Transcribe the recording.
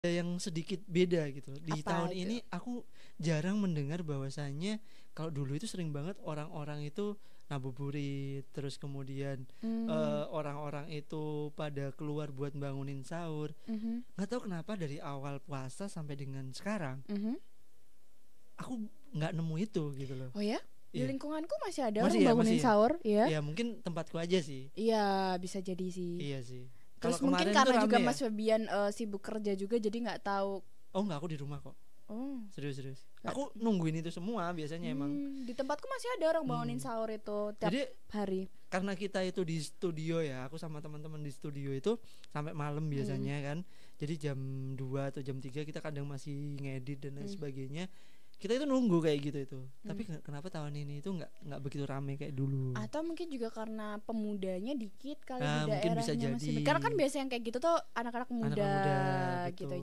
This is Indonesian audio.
yang sedikit beda gitu. Di Apa tahun itu? ini aku jarang mendengar bahwasannya kalau dulu itu sering banget orang-orang itu ngabuburit, terus kemudian Hmm. orang-orang itu pada keluar buat bangunin sahur. Mhm. Nggak tahu kenapa dari awal puasa sampai dengan sekarang Mhm. aku nggak nemu itu gitu loh. Oh ya? Di Iya, lingkunganku masih ada orang masih ya, masih bangunin ya. sahur, ya. Ya mungkin tempatku aja sih. Iya, bisa jadi sih. Iya sih. Kalau Terus mungkin kemarin tuh karena juga rame ya. Mas Febian sibuk kerja juga jadi nggak tahu. Oh nggak, aku di rumah kok. Oh, Serius. nggak. Aku nungguin itu semua biasanya emang. Di tempatku masih ada orang bangunin Hmm. sahur itu tiap Jadi hari. karena kita itu di studio ya, aku sama teman-teman di studio itu sampai malam biasanya kan. Jadi jam 2 atau jam 3 kita kadang masih ngedit dan lain sebagainya. Kita itu nunggu kayak gitu itu. Tapi kenapa tahun ini itu nggak begitu rame kayak dulu. Atau mungkin juga karena pemudanya dikit kali di Mungkin bisa daerahnya jadi. Karena kan biasa yang kayak gitu tuh anak-anak muda, Anak-anak muda, gitu. betul.